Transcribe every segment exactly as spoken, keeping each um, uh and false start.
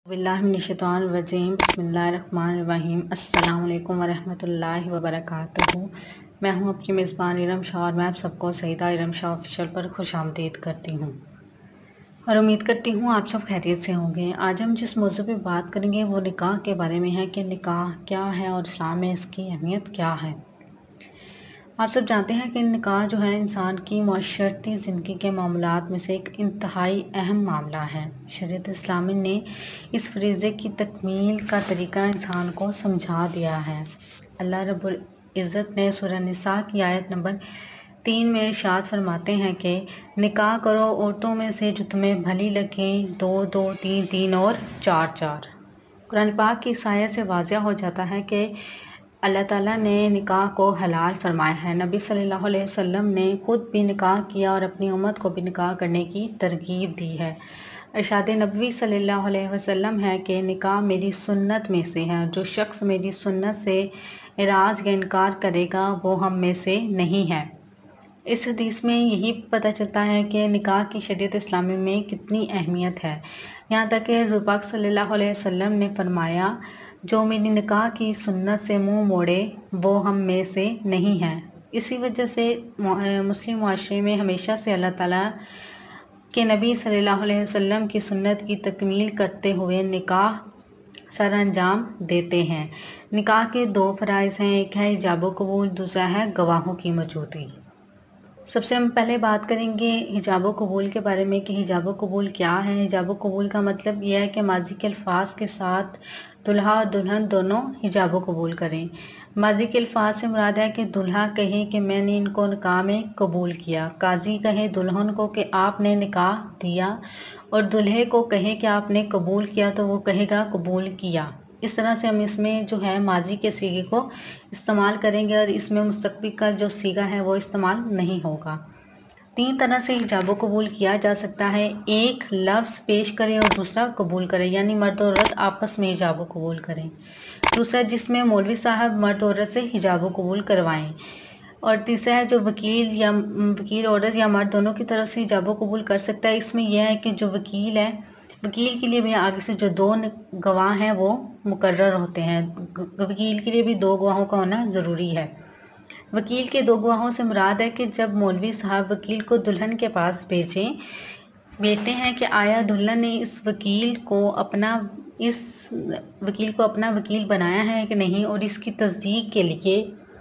बिस्मिल्लाहिर्रहमानिर्रहीम बिस्मिल्लाहिर्रहमानिर्रहीम अस्सलाम वालेकुम वरहमतुल्लाहि वबरकातुहू। मैं हूं आपकी मेज़बान इरम शाह और मैं आप सबको सईदा इरम शाह ऑफिशियल पर खुश आमदीद करती हूं और उम्मीद करती हूं आप सब खैरियत से होंगे। आज हम जिस मौजू पे बात करेंगे वो निकाह के बारे में है कि निकाह क्या है और इस्लाम में इसकी अहमियत क्या है। आप सब जानते हैं कि निकाह जो है इंसान की माशरती ज़िंदगी के मामलात में से एक इंतहाई अहम मामला है। शरीयत इस्लामी ने इस फरीज़े की तकमील का तरीका इंसान को समझा दिया है। अल्लाह रब्बुल इज़्ज़त ने सूरह निसा की आयत नंबर तीन में इरशाद फरमाते हैं कि निकाह करो औरतों में से जो तुम्हें भली लगें, दो दो तीन तीन और चार चार। कुरान पाक की इस आयत से वाज़िह हो जाता है कि अल्लाह ताला ने निकाह को हलाल फरमाया है। नबी सल्लल्लाहु अलैहि वसल्लम ने खुद भी निकाह किया और अपनी उम्मत को भी निकाह करने की तरगीब दी है। इरशाद नबवी सल्लल्लाहु अलैहि वसल्लम है कि निकाह मेरी सुन्नत में से है। जो शख्स मेरी सुन्नत से इराज या इनकार करेगा वो हम में से नहीं है। इस हदीस में यही पता चलता है कि निकाह की शरीयत इस्लामी में कितनी अहमियत है। यहाँ तक कि हुज़ूर पाक सल्लल्लाहु अलैहि वसल्लम ने फरमाया, जो मेरी निकाह की सुन्नत से मुंह मोड़े वो हम में से नहीं है। इसी वजह से मुस्लिम माशरे में हमेशा से अल्लाह ताला के नबी सल्लल्लाहु अलैहि वसल्लम की सुन्नत की तकमील करते हुए निकाह सर अंजाम देते हैं। निकाह के दो फ़राइज़ हैं, एक है हिजाब कबूल, दूसरा है गवाहों की मौजूदगी। सबसे हम पहले बात करेंगे हिजाब कबूल के बारे में कि हिजाब कबूल क्या है। हिजाब कबूल का मतलब यह है कि माजी के अल्फाज के साथ दुल्हा और दुल्हन दोनों हिजाब कबूल करें। माजी के अल्फाज से मुराद है कि दुल्हा कहे कि मैंने इनको निकाह में कबूल किया, काजी कहे दुल्हन को कि आपने निकाह दिया, और दूल्हे को कहे कि आपने कबूल किया तो वो कहेगा कबूल किया। इस तरह से हम इसमें जो है माजी के सीगे को इस्तेमाल करेंगे और इसमें मुस्तकबिल का जो सीगा है वो इस्तेमाल नहीं होगा। तीन तरह से हिजाब कबूल किया जा सकता है, एक लफ्ज़ पेश करें और दूसरा कबूल करें, यानी मर्द और औरत आपस में हिजाब कबूल करें। दूसरा जिसमें मौलवी साहब मर्द औरत से हिजाब कबूल करवाएं। और तीसरा है जो वकील या वकील औरत या मर्द दोनों की तरफ से हिजाब कबूल कर सकता है। इसमें यह है कि जो वकील है, वकील के लिए भी आगे से जो दो गवाह हैं वो मुकर्रर होते हैं। वकील के लिए भी दो गवाहों का होना ज़रूरी है। वकील के दो गवाहों से मुराद है कि जब मौलवी साहब वकील को दुल्हन के पास भेजें भेजते हैं कि आया दुल्हन ने इस वकील को अपना इस वकील को अपना वकील बनाया है कि नहीं, और इसकी तस्दीक के लिए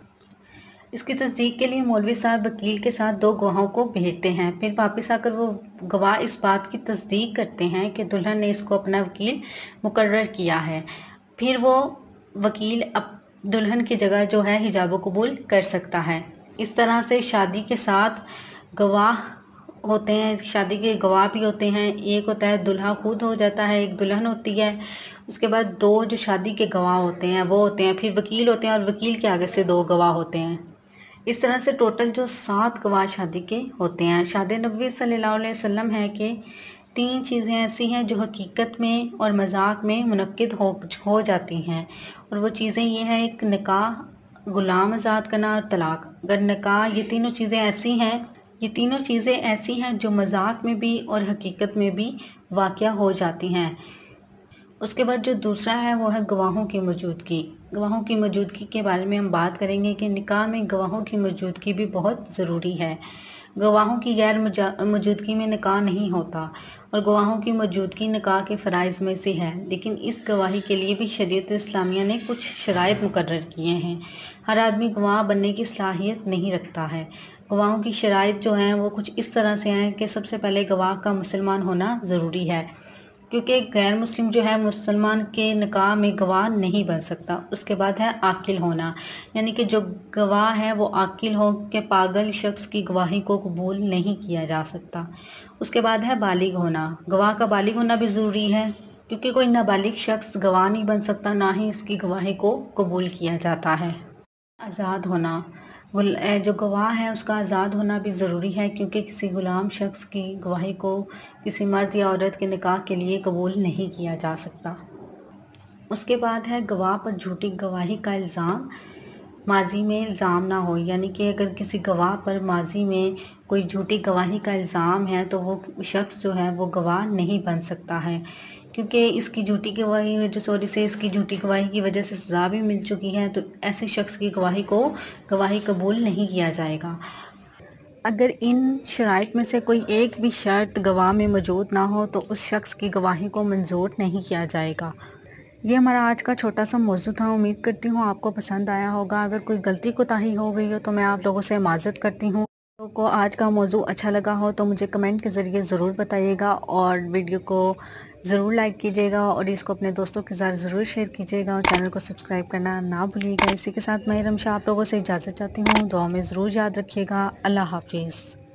इसकी तस्दीक के लिए मौलवी साहब वकील के साथ दो गवाहों को भेजते हैं। फिर वापस आकर वो गवाह इस बात की तस्दीक करते हैं कि दुल्हन ने इसको अपना वकील मुकर्रर किया है। फिर वो वकील अब दुल्हन की जगह जो है हिजाब कबूल कर सकता है। इस तरह से शादी के साथ गवाह होते हैं, शादी के गवाह भी होते हैं। एक होता है दुल्हा खुद हो जाता है, एक दुल्हन होती है। उसके बाद दो जो शादी के गवाह होते हैं वो होते हैं, फिर वकील होते हैं और वकील के आगे से दो गवाह होते हैं। इस तरह से टोटल जो सात गवाह शादी के होते हैं। शादी नबी सल्लल्लाहु अलैहि वसल्लम है कि तीन चीज़ें ऐसी हैं जो हकीकत में और मजाक में मुनक्किद हो हो जाती हैं, और वो चीज़ें ये हैं, एक निकाह, गुलाम आज़ाद करना और तलाक। अगर निकाह, ये तीनों चीज़ें ऐसी हैं ये तीनों चीज़ें ऐसी हैं जो मजाक में भी और हकीकत में भी वाक़या हो जाती हैं। उसके बाद जो दूसरा है वो है गवाहों की मौजूदगी। गवाहों की मौजूदगी के बारे में हम बात करेंगे कि निकाह में गवाहों की मौजूदगी भी बहुत ज़रूरी है। गवाहों की गैर मौजूदगी में निकाह नहीं होता, और गवाहों की मौजूदगी निकाह के फ़राइज़ में से है। लेकिन इस गवाही के लिए भी शरीयत इस्लामिया ने कुछ शराइत मुकर्रर किए हैं। हर आदमी गवाह बनने की सलाहियत नहीं रखता है। गवाहों की शराइत जो हैं वो कुछ इस तरह से हैं कि सबसे पहले गवाह का मुसलमान होना ज़रूरी है, क्योंकि गैर मुस्लिम जो है मुसलमान के निकाह में गवाह नहीं बन सकता। उसके बाद है आकिल होना, यानी कि जो गवाह है वो आकिल हो के पागल शख्स की गवाही को कबूल नहीं किया जा सकता। उसके बाद है बालिग होना। गवाह का बालिग होना भी ज़रूरी है, क्योंकि कोई नाबालिग शख्स गवाह नहीं बन सकता, ना ही इसकी गवाही को कबूल किया जाता है। आज़ाद होना, जो गवाह है उसका आज़ाद होना भी ज़रूरी है, क्योंकि किसी गुलाम शख्स की गवाही को किसी मर्द या औरत के निकाह के लिए कबूल नहीं किया जा सकता। उसके बाद है गवाह पर झूठी गवाही का इल्ज़ाम माजी में इल्ज़ाम ना हो, यानी कि अगर किसी गवाह पर माजी में कोई झूठी गवाही का इल्ज़ाम है तो वो शख्स जो है वो गवाह नहीं बन सकता है, क्योंकि इसकी झूठी गवाही वजह सॉरी से इसकी झूठी गवाही की वजह से सज़ा भी मिल चुकी है, तो ऐसे शख्स की गवाही को गवाही कबूल नहीं किया जाएगा। अगर इन शराइत में से कोई एक भी शर्त गवाह में मौजूद ना हो तो उस शख्स की गवाही को मंजूर नहीं किया जाएगा। ये हमारा आज का छोटा सा मौजू था। उम्मीद करती हूँ आपको पसंद आया होगा। अगर कोई गलती कोताही हो गई हो तो मैं आप लोगों से माज़रत करती हूँ। तो को आज का मौजू अच्छा लगा हो तो मुझे कमेंट के ज़रिए ज़रूर बताइएगा और वीडियो को ज़रूर लाइक कीजिएगा और इसको अपने दोस्तों के साथ ज़रूर शेयर कीजिएगा और चैनल को सब्सक्राइब करना ना भूलिएगा। इसी के साथ मैं इरम शाह आप लोगों से इजाज़त चाहती हूँ। दुआ में ज़रूर याद रखिएगा। अल्लाह हाफिज़।